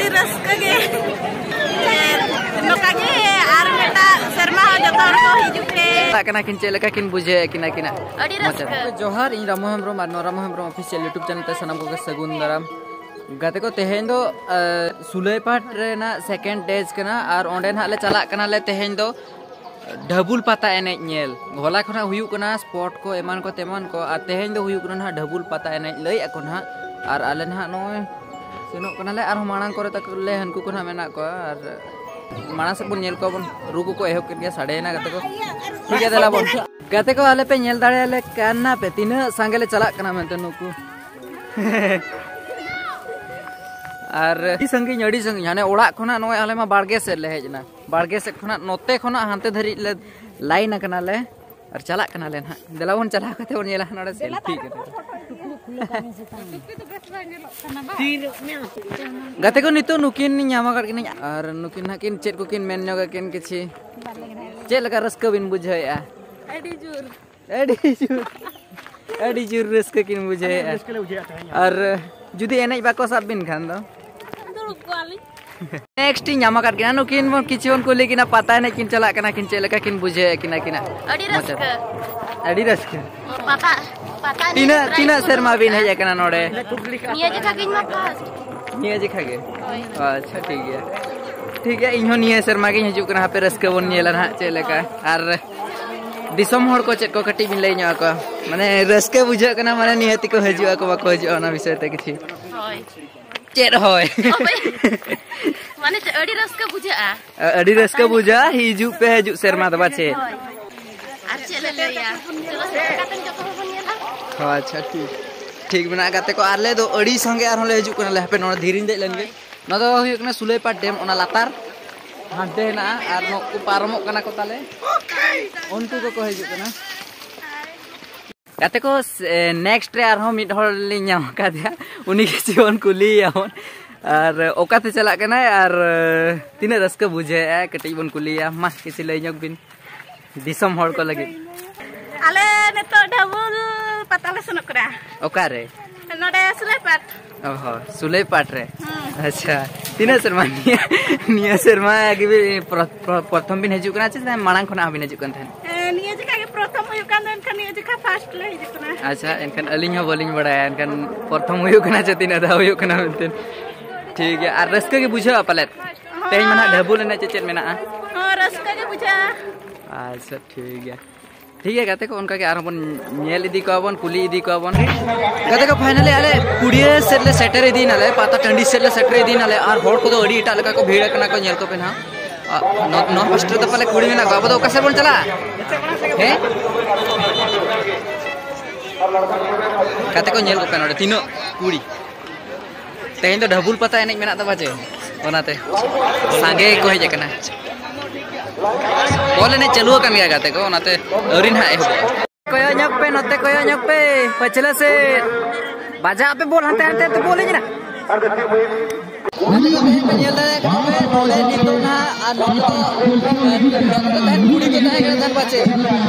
ᱟᱹᱰᱤ ᱨᱟᱹᱥᱠᱟᱹ ᱜᱮ ᱱᱚᱝᱠᱟ ᱜᱮ ᱟᱨ ᱢᱮᱴᱟ ᱥᱮᱨᱢᱟ ᱡᱚᱛᱚ ᱦᱚᱲ ᱠᱚ ᱦᱤᱡᱩᱜ ᱯᱮ ᱠᱟᱱᱟ ᱠᱤᱱ ᱪᱮᱫ ᱞᱮᱠᱟ ᱠᱤᱱ ᱵᱩᱡᱷᱟᱹᱣ ᱠᱤᱱᱟ ᱟᱹᱰᱤ ᱨᱟᱹᱥᱠᱟᱹ जोहार इन रामो हेम्ब्रम और Noramo Hembram official YouTube channel पे सनम को सगुन दाराम गाते को तेहेन दो सुलैपाट रेना सेकेंड डेज कना और ओंडे ना ले चला कना ले तेहेन दो ढबुल पाता एने नेल होला खना हुयु कना स्पॉट को एमान को तेमान को और तेहेन दो हुयु कना ढबुल पाता एने लई ako ना और आले ना नोय सेनो कना ले और मांग करे तक ले हनकु को ना मेना को और माना से बन नेल को बन रुकु को एहब कर गया साडे ना गाते को ठीक है देला बन गाते को आले पे नेल दाड़े आले काना पे तीना संगे ले चला कना मेनते नुकु और संगी हाने ओड़ा खना नोय आले मा बाड़गे से ले हेजना बाड़गे से खना नोते खना हांते धरी ले लाइन कना ले और चला कना ले ना देला बन चला कते बन नेला नडे सेल्फी के गाते को नितो नुकिन ᱧᱟᱢᱟ ᱠᱟᱫ ᱠᱤᱱ और नुकिन हाकिन चेत को किन मेन ᱧᱚᱜ किन किछि चेत लगा रस्का बिन बुझाया अडी जुर रस्का किन बुझाया और जुदी एनै बाको सब बिन खान दो नेक्स्ट ᱧᱟᱢᱟ ᱠᱟᱫ ᱠᱤᱱ नुकिन बन किछि बन कुली किना पता नै किन चला कना किन चेत लगा किन बुझाया किना अडी रस्का तीना शर्मा बिन है कना नोडे निया जे खागिन मा फास्ट निया जे खागे अच्छा ठीक है इहो निया शर्मा के हिजु कना पे रस्का बन नेला ना चे लेका और दिसम हर को चेक को कटी बिन लई nya को माने रस्का बुझा कना माने नियति को हजु को बाको हजु ना विषय ते किछि होय चेत होय माने अडी रस्का बुझा हिजु पे हजु शर्मा दबा छे अच्छा ले लिया चलो से कातन जतो बन नेला अच्छा ठीक बना गाते को आले दो अड़ी संगे आर ले हजु कना ले पे नो धीरिन दे लेनगे न दो हुय कना सुलैपाट डैम ओना लातार हांते ना आर नो को पारमो कना को ताले उनको को हजु कना गाते को नेक्स्ट रे आर हम मिड हर ले ᱧᱟᱢ कादिया उनी के जीवन कुली यावन और ओकाते चला कना और तीना रस्का बुझे कटई बन कुलिया मा किसी लई ᱧᱚᱜ बिन दिसम हर को लगे आले नेतो ढबुल पताले सनक करा ओकारे नोडे सुलैपाट ओहो सुलैपाट रे अच्छा तीना शर्मा निया शर्मा आगे भी प्रथम बिन हजु कना छै मांग खना बिन हजु कन थन निया जे का प्रथम हुय कान एनखन निया जे का फर्स्ट ले हजु कना अच्छा एनखन अलिंग हो बोलिंग बड़ा एनखन प्रथम हुय कना छै तीना दा हुय कना मेनतेन ठीक है और रस्का के बुझा पलेट तेज मना ढबुल ने चेचेत मेना हां रस्का के बुझा अच्छा ठीक है गाते को उनका के आर बन नेल इदी को बन कुली इदी को बन गाते को फाइनली आले कुड़िए सेट ले सेटर इदी नाले पाता टंडी सेट ले सेटर इदी नाले और होड़ को दो अडी इटा लगा को भीड़ कना को नेल को पेना नो मास्टर तो पले कुड़ी में ना बाबू तो कैसे बोल चला है गाते को नेल को पेना तीनो कुड़ी तेन तो ढबुल पता एने मेना त बाजे ओनाते सांगे को हेज कना बोले ने चलुआ कन गया गाते को ओनाते अरिन हा एहो कोयो ᱧᱚᱜ पे नते कोयो ᱧᱚᱜ पे पछले से बाजा पे बोल हते हते तो बोले ना नेल दे बोले नितो ना आ नतो कुड़ी के जाएगा तन बचे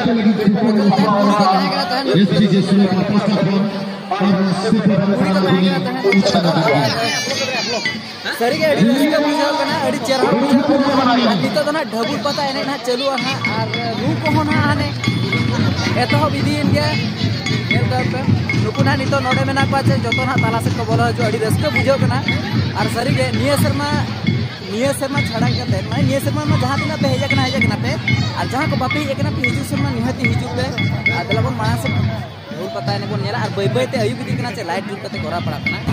सरी के अड़ी का बुझाव कना अड़ी चेहरा बुझाव नितो तो ना ढबुल पता एने ना चलु ना और रू को होना आने एतो विदिन के नेलता नुकु ना नितो नोडे मेना पाचे जतो ना ताला से को बोलो जो अड़ी रस्का बुझाव कना और सरी के निया शर्मा छड़ा के माने निया शर्मा में जहां तिना पे हेजा कना पे और जहां को बापी एकना पे हिजु शर्मा निहति हिजु पे आदला बन माना से ढबुल पता एने बन नेला और बय बय ते अयुब दिकना से लाइट जुल कते कोरा पड़ा कना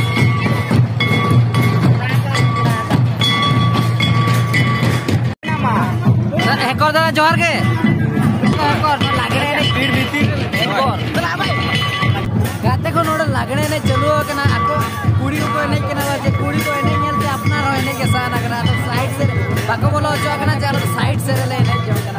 एकर दा जोहर के एकर लागणे ने भीड़ भीती एकर चला भाई गाते को नोड लागणे ने चलो कना आको कुड़ी को नहीं कना जे कुड़ी को नहीं नेलते अपना रहने के साना कना तो साइड से बाको बोलो जो कना चार साइड से ले नहीं जो कना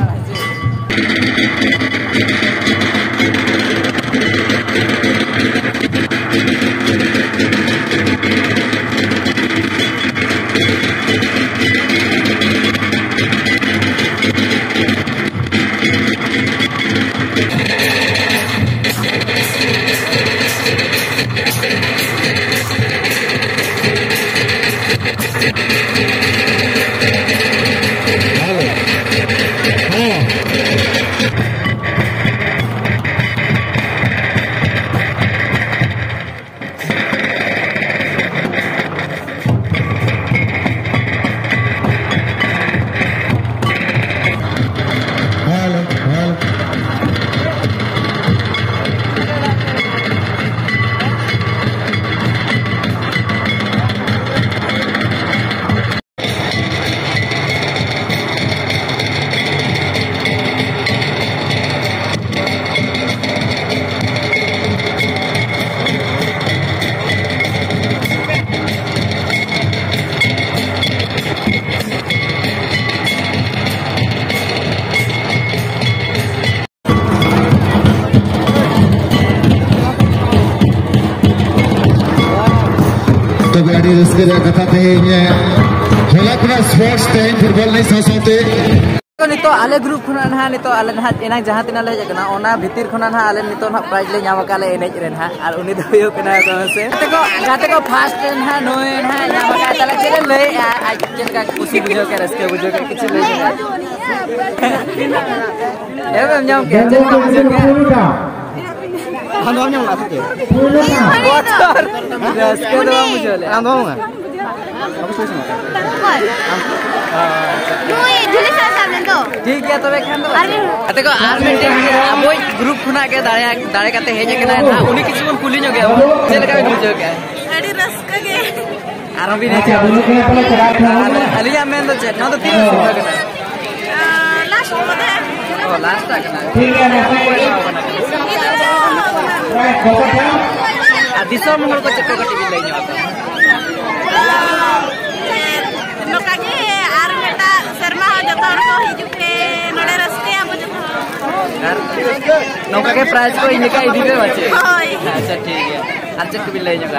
तो गाड़ी रस्के कथा तेज होला खुना स्पोर्ट्स तेज फुटबॉल नहीं सासोते तो नितो आले ग्रुप खुना ना नितो आले ना एना जहां तिना ले जकना ओना भितिर खुना ना आले नितो ना प्राइज ले ᱧᱟᱢ काले एनेज रे ना और उनी दो यो कना तो से गाते को फास्ट ना नोय ना ᱧᱟᱢ का तले चले ले आज चल का खुशी बुझो के रस्ते बुझो के किछ ले एवं ᱧᱟᱢ के चल का बुझो के हम ᱧᱟᱢ ला सके बॉटर रस्ते दो बुझो ले हम होगा ठीक है तो खान देखो आर मिनटेन अब ग्रुप खुना के दाड़े काते हेजे के ना उनी किछु बन कुली नो गया चल का बुझो के अड़ी रस्का के आरो भी नहीं अलिया में तो चेक ना तो तीन सुबह के लास्ट पता है ओ लास्ट तक ना ठीक है ना दिसो मंगल को चक्कर कटी भी ले जाता नोका के आर बेटा शर्मा हो जतो को हिजु के नडे रस्ते अब जतो नौका के प्राइस को इनका इदी पे बचे होय अच्छा ठीक है अच्छा को भी ले जाऊंगा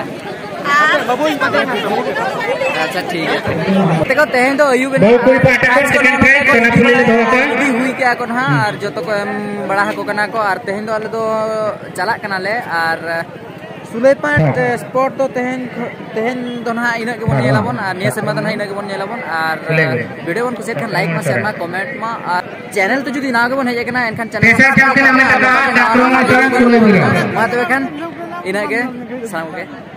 अच्छा ठीक है देखो तेहन तो अयु के कोई पाटा को सेकंड प्राइज कना फुले धोका भी हुई क्या को हां और जो तो को बड़ा हको कना को और तेहन तो आले तो चला कना ले और सुलेपाट स्पोर्ट तो तेहन तो ना इना के बन नेलाबन और निया सेमा तो ना इना के बन नेलाबन और वीडियो बन कुछ खान लाइक मा शेयर मा कमेंट मा और चैनल तो जुदी ना के बन हेजे कना एनखान चैनल मा तो खान इना के साम के